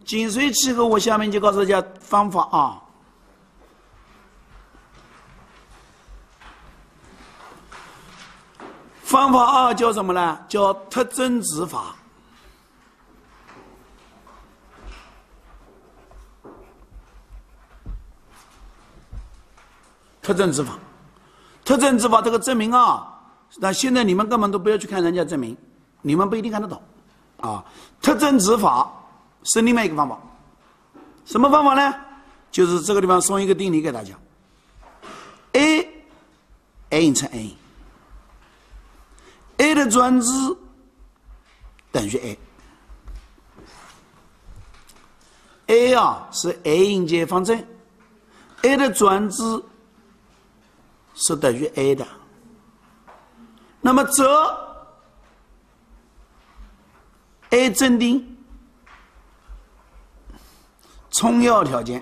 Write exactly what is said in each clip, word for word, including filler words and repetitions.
紧随其后，我下面就告诉大家方法啊。方法二叫什么呢？叫特征值法。特征值法，特征值法这个证明啊，那现在你们根本都不要去看人家证明，你们不一定看得懂啊。特征值法是另外一个方法，什么方法呢？就是这个地方送一个定理给大家 ：a a 乘 a，a 的转值等于 a，a 啊是 a 音阶方程 ，a 的转值是等于 a 的，那么则 a 正定充要条件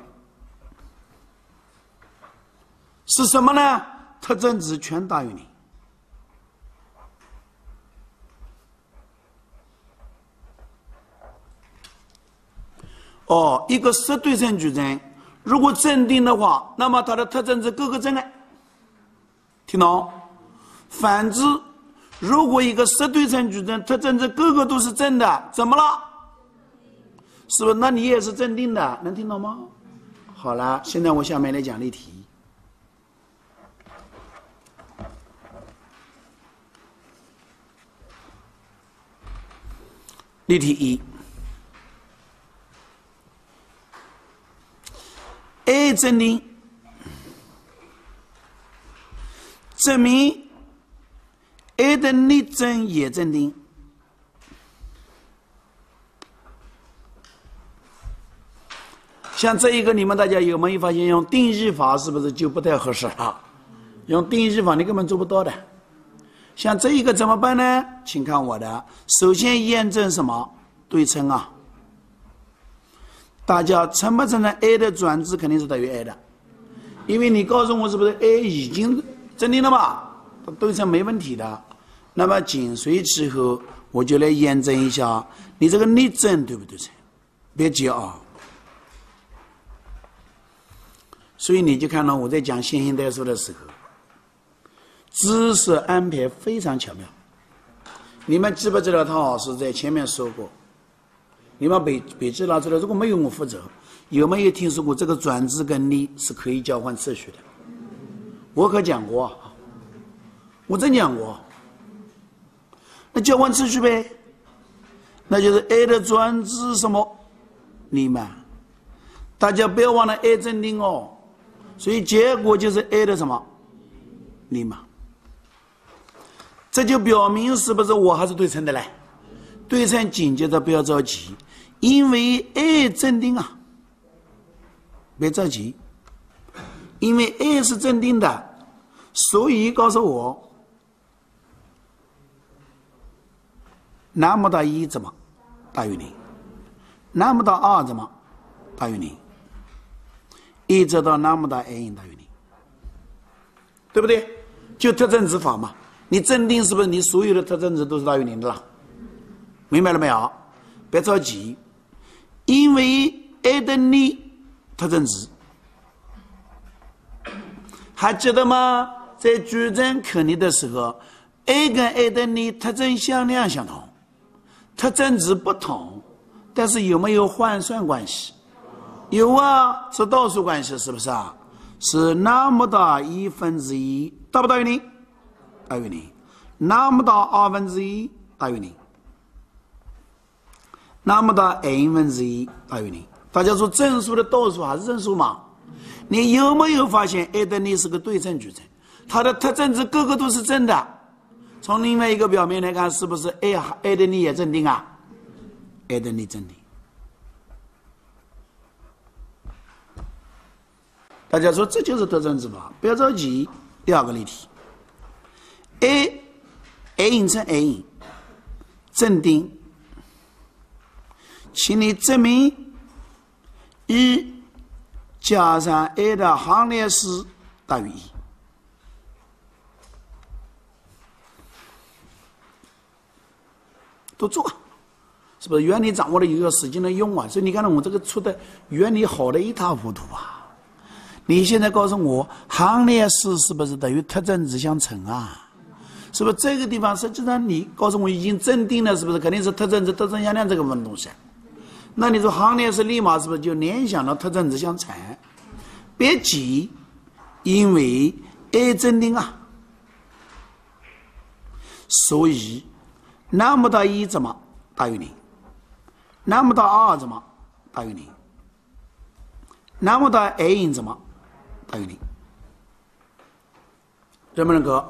是什么呢？特征值全大于零。哦，一个实对称矩阵，如果正定的话，那么它的特征值各个正哎。听懂？反之，如果一个实对称矩阵特征值个个都是正的，怎么了？是不是？那你也是正定的，能听懂吗？好了，现在我下面来讲例题。例题一 ，A 正定。证明 a 的逆正也正定，像这一个，你们大家有没有发现，用定义法是不是就不太合适了？用定义法你根本做不到的。像这一个怎么办呢？请看我的，首先验证什么对称啊？大家承不承认 a 的转值肯定是等于 a 的？因为你告诉我是不是 a 已经正定了嘛，对称没问题的。那么紧随其后，我就来验证一下你这个逆正对不对称，别急啊。所以你就看到我在讲线性代数的时候，知识安排非常巧妙。你们记不记得唐老师在前面说过？你们笔笔记拿出来，如果没有我负责，有没有听说过这个转值跟逆是可以交换次序的？我可讲过，我真讲过。那交换次序呗，那就是 a 的转值什么逆嘛，大家不要忘了 a 正定哦，所以结果就是 a 的什么逆嘛。这就表明是不是我还是对称的嘞？对称紧接着不要着急，因为 a 正定啊，别着急，因为 a 是正定的，所以告诉我那么大一怎么大于零，那么大二怎么大于零，一直到那么大 a 大于零，对不对？就特征值法嘛，你正定是不是你所有的特征值都是大于零的啦？明白了没有？别着急，因为 a 的逆特征值，还记得吗？在矩阵肯定的时候 ，a 跟 a 的逆特征向量相同，特征值不同，但是有没有换算关系？有啊，是倒数关系，是不是啊？是那么大一分之一大不大于零？大于零。那么大二分之一大于零。那么大 n 分之一大于零。大家说正数的倒数还是正数嘛？你有没有发现 a 的逆是个对称矩阵，它的特征值个个都是正的？从另外一个表面来看，是不是 a a 的逆也正定啊 ？a 的逆正定。大家说这就是特征值法，不要着急。第二个例题 ，a a 乘 a 正定，请你证明一加上 a 的行列式大于一。都做， 是不是原理掌握了以后使劲的用啊？所以你看到我这个出的原理好的一塌糊涂啊！你现在告诉我行列式是不是等于特征值相乘啊？是不是这个地方实际上你告诉我已经证定了，是不是肯定是特征值特征相量这个问东西？那你说行列式立马是不是就联想到特征值相乘？别急，因为 A 证定啊，所以那么大一怎么大于零？那么大二怎么大于零？那么大 A 怎么大于零？认不认可？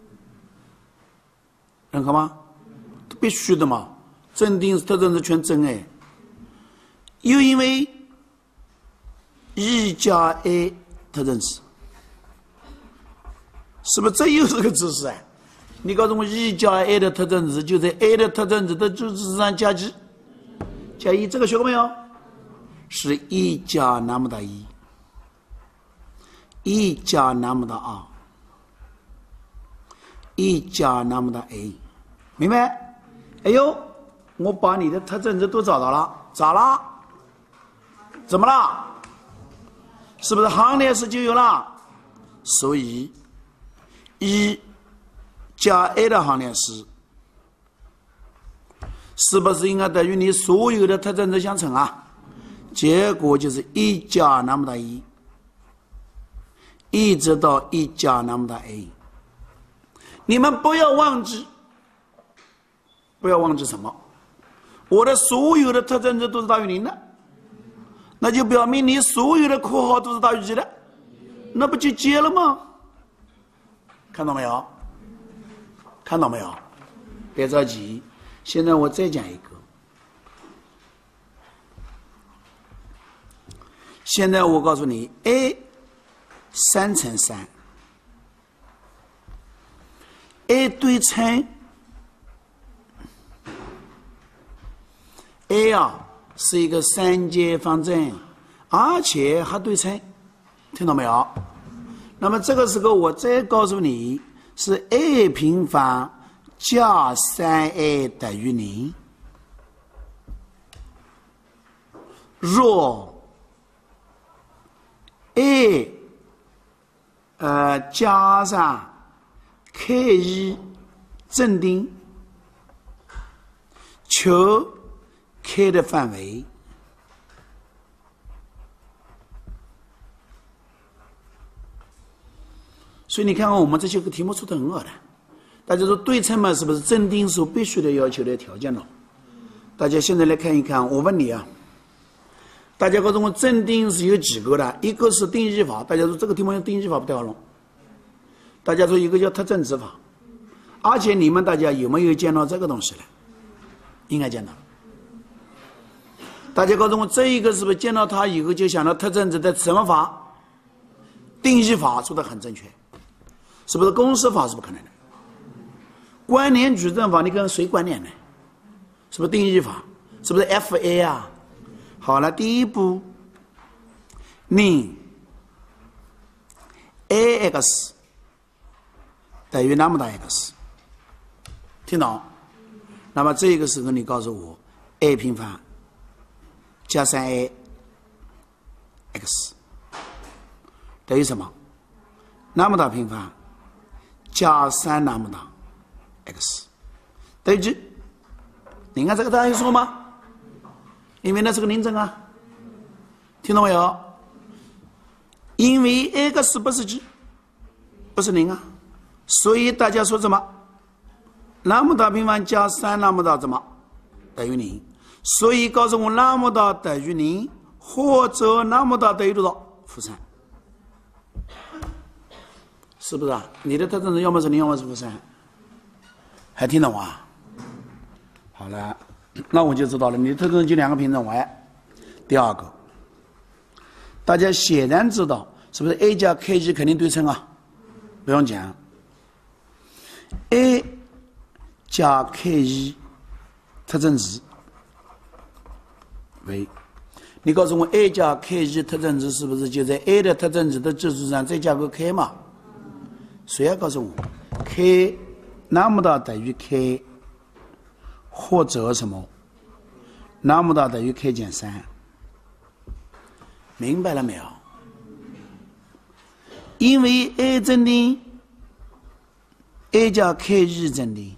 认可吗？必须的嘛，证定特征值全真哎。又因为 E 加 A 特征值，是不是这又是个知识啊？你告诉我 E 加 A 的特征值就在 A 的特征值的基础上加几？加一，这个学过没有？是 E 加那么大一 ，E 加那么大二 ，E 加那么大 A， 明白？哎呦，我把你的特征值都找到了，咋了？怎么了？是不是行列式就有了？所以 E 加 A 的行列式是不是应该等于你所有的特征值相乘啊？结果就是一加那么大一，一直到一加那么大 A。你们不要忘记，不要忘记什么？我的所有的特征值都是大于零的，那就表明你所有的括号都是大于几的，那不就接了吗？看到没有？看到没有？别着急。现在我再讲一个，现在我告诉你 ，A 三乘三 ，A 对称 A 啊是一个三阶方阵，而且还对称，听到没有？那么这个时候我再告诉你是 A 平方加 三 A 等于零，若 A 呃加上 K 一证定，求 K 的范围。所以你看看我们这些个题目出的很好的。大家说对称嘛，是不是证定所必须的要求的条件了？大家现在来看一看，我问你啊，大家告诉我证定是有几个的？一个是定义法，大家说这个题目用定义法不太好弄。大家说一个叫特征值法，而且你们大家有没有见到这个东西呢？应该见到。大家告诉我这一个是不是见到它以后就想到特征值的什么法？定义法说的很正确，是不是公式法是不可能的？关联矩阵法你跟谁关联呢？是不是定义法？是不是 F A 啊？好了，第一步，令 A X 等于那么大 X， 听懂？那么这个时候你告诉我 A 平方加 三 A X 等于什么？那么大平方加三那么大X 等于几？你看这个大家有说吗？因为那是个零整啊，听懂没有？因为 X 不是几，不是零啊，所以大家说什么？那么大平方加三那么大怎么等于零？所以告诉我那么大等于零，或者那么大等于多少？负三，是不是啊？你的特征值要么是零，要么是负三。还听懂啊？好了，那我就知道了。你的特征就两个平整 y。第二个，大家显然知道，是不是 A 加 K 一肯定对称啊？不用讲 ，A 加 K 一特征值为，你告诉我 A 加 K 一特征值是不是就在 A 的特征值的基础上再加个 K 嘛？谁要告诉我 K？那么大等于 K， 或者什么那么大等于 k 减三，明白了没有？因为 a 正定 a 加 k 日正定，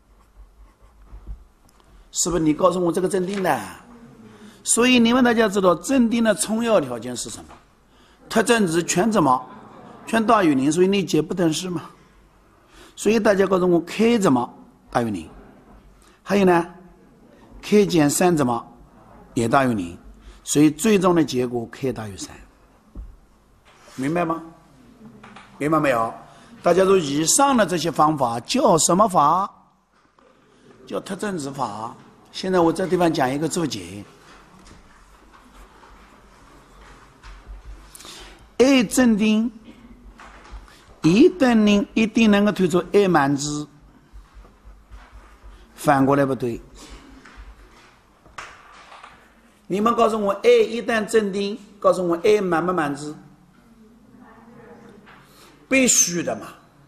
是不是你告诉我这个正定的？所以你们大家知道正定的充要条件是什么？特征值全怎么？全大于零，所以你解不等式嘛。所以大家告诉我 k 怎么大于零？还有呢 ，k 减三怎么也大于零？所以最终的结果 k 大于三，明白吗？明白没有？大家说以上的这些方法叫什么法？叫特征值法。现在我这地方讲一个注解 ：a 正定一等零一定能够推出 a 满值，反过来不对。你们告诉我 a 一旦正定，告诉我 a 满不满值？必须的嘛，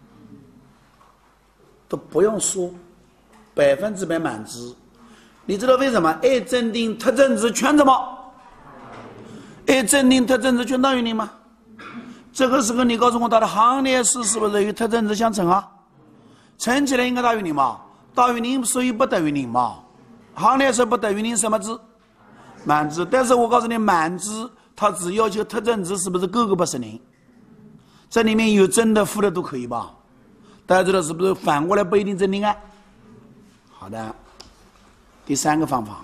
都不用说，百分之百满值。你知道为什么 ？a 正定特征值全怎么 ？a 正定特征值全大于零吗？这个时候你告诉我它的行列式是不是与特征值相乘啊？乘起来应该大于零嘛？大于零，所以不等于零嘛？行列式不等于零什么值？满值。但是我告诉你，满值它只要求特征值是不是个个不是零？这里面有正的负的都可以吧？大家知道是不是反过来不一定正定啊？好的，第三个方法，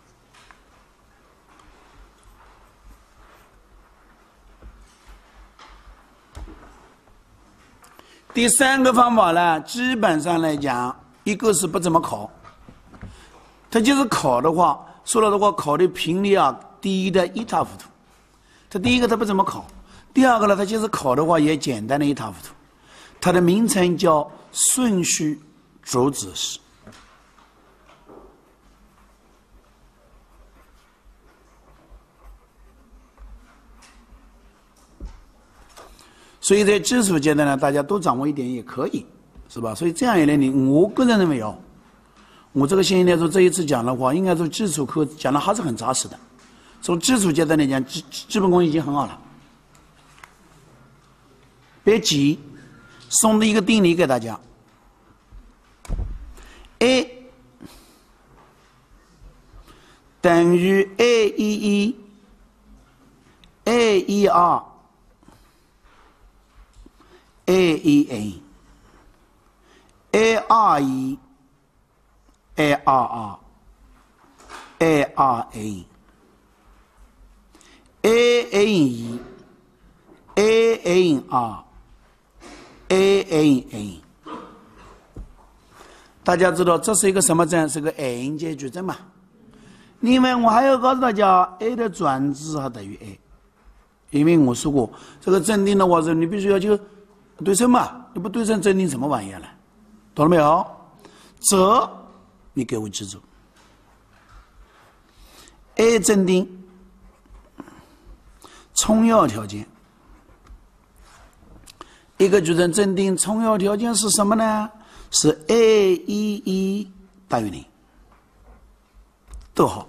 第三个方法呢，基本上来讲，一个是不怎么考，它就是考的话，说了的话，考的频率啊低的一塌糊涂。它第一个它不怎么考。第二个呢，它就是考的话也简单的一塌糊涂，它的名称叫顺序主旨式。所以在基础阶段呢，大家都掌握一点也可以，是吧？所以这样一来，你我个人认为哦，我这个现在说这一次讲的话，应该说基础课讲的还是很扎实的，从基础阶段来讲，基基本功已经很好了。别急，送的一个定理给大家 ：a 等于 a 一一 a 一二 a 一 a a 二一 a 二二 a 二 a a n 一 a n 二A N A， 大家知道这是一个什么证？是个 N 阶矩阵嘛。另外，我还要告诉大家 ，A 的转值还等于 A， 因为我说过，这个正定的话是你必须要求对称嘛，你不对称正定什么玩意儿了？懂了没有？这你给我记住 ，A 正定充要条件。一个矩阵正定充要条件是什么呢？是 a 一一大于零，逗号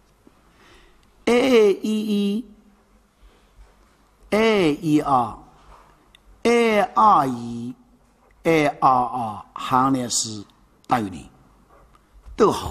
a 一一 a 一二 a 二一 a 二二行列式大于零，逗号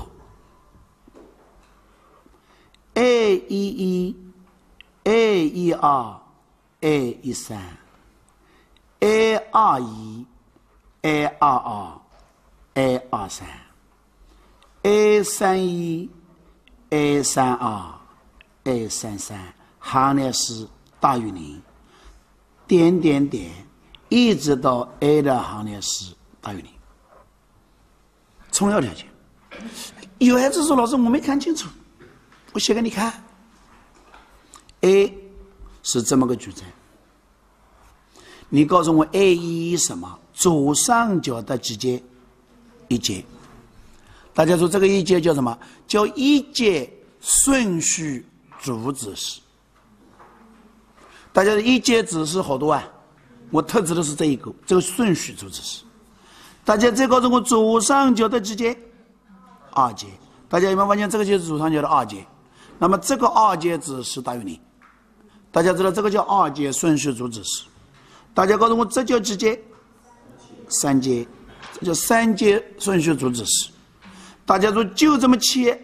a 一一 a 一二 a 一三A 二一 A 二二 A 二三 A 三一 A 三二 A 三三行列式大于零，点点点，一直到 A 的行列式大于零。充要条件。有孩子说：“老师，我没看清楚。”我写给你看。A 是这么个矩阵。你告诉我 A 一什么？左上角的几阶？一阶。大家说这个一阶叫什么？叫一阶顺序主旨式。大家的一阶指示好多啊，我特指的是这一个，这个顺序主旨式。大家再告诉我左上角的几阶？二阶。 大家有没有发现这个就是主三角的二阶？那么这个二阶指示大于零。大家知道这个叫二阶顺序主指示。大家告诉我，这叫几阶？三阶，这叫三阶顺序主指示。大家说就这么切，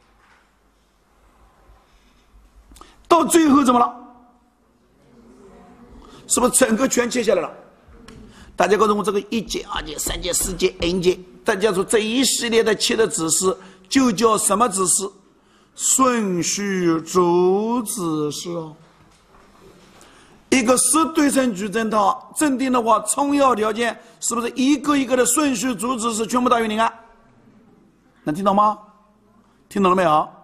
到最后怎么了？是不是整个全切下来了？大家告诉我，这个一阶、二阶、三阶、四阶、n 阶，大家说这一系列的切的指示就叫什么指示？顺序主指示哦。一个十对称矩阵套正定的话，充要条件是不是一个一个的顺序主指示全部大于零啊？能听懂吗？听懂了没有？